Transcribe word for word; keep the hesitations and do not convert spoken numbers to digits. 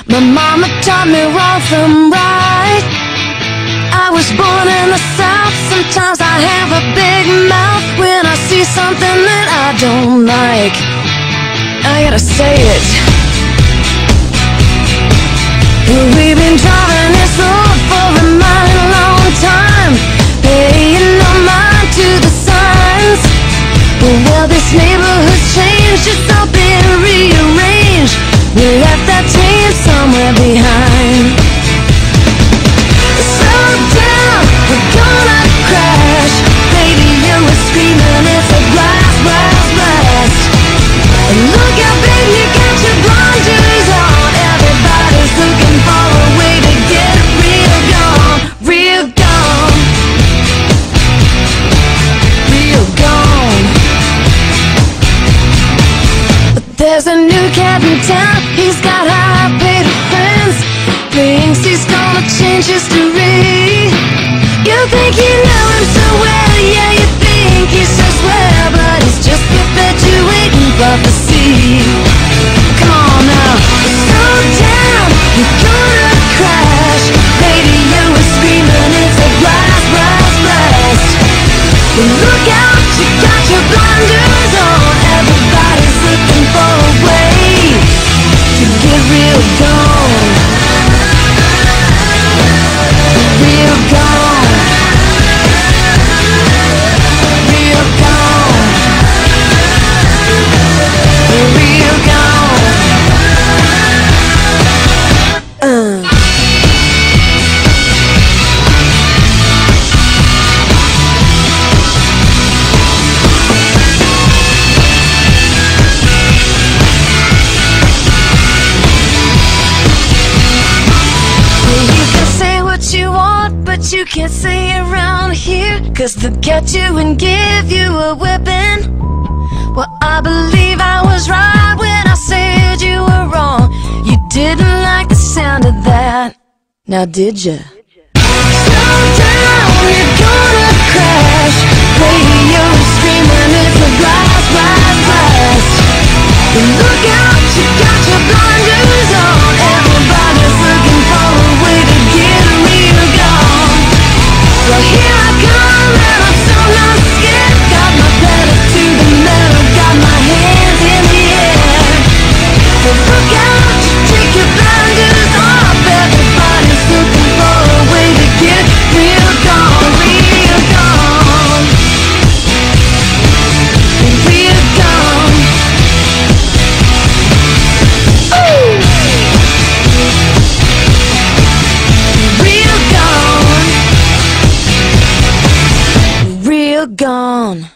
My mama taught me wrong from right. I was born in the South. Sometimes I have a big mouth when I see something that I don't like. I gotta say it. We've been driving this road for a mighty long time, paying no mind to the signs. Well, this neighborhood's changed, it's all been rearranged. We left that change somewhere behind. Slow down, we're gonna crash. Baby, you were screaming, it's a blast, blast, blast. And look out, baby, you got your blinders on. Everybody's looking for a way to get real gone, real gone, real gone. But there's a new cat in town, he's got high-paid friends. Thinks he's gonna change history. You think you know him so well, yeah, you think he's so swell, but he's just perpetuating prophecy. Come on now, slow down, you're gonna crash. Baby, you were screaming, it's a blast, blast, blast. Look out, you got your blinders on. Everybody's looking for a way to get real gone, real gone, real gone, real gone. Uh. But you can't say around here, 'cause they'll get you and give you a whipping. Well, I believe I was right when I said you were wrong. You didn't like the sound of that, now did ya? Slow down, you're gonna crash. Radio screaming, it's a blast, blast, blast. Look out, you got your blinders on. Everybody's looking for a way to get real gone. Well, here I come, and I'm so not scared. Got my pedal to the metal, got my hands in the air. So look out, you take your blinders off. Everybody's looking for a way to get real gone, real gone, real gone. Ooh. Real gone, real gone.